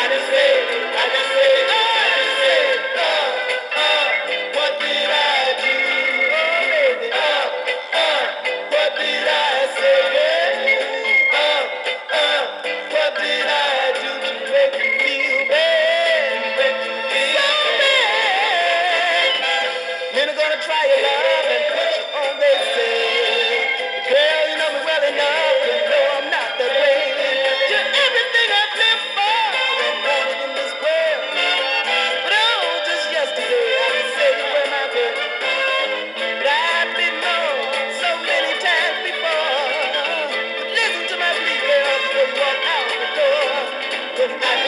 What did I do? Oh, baby. What did I say? What did I do to make you feel bad? Make you feel so bad? Men are gonna try your love and put you on their say. Girl, you know me well enough to know I'm not that way. You're everything I've lived for and wanted in this world. But oh, just yesterday I could say you were my girl. But I've been wrong so many times before. But listen to my plea, girl, before you walk out the door. 'Cause I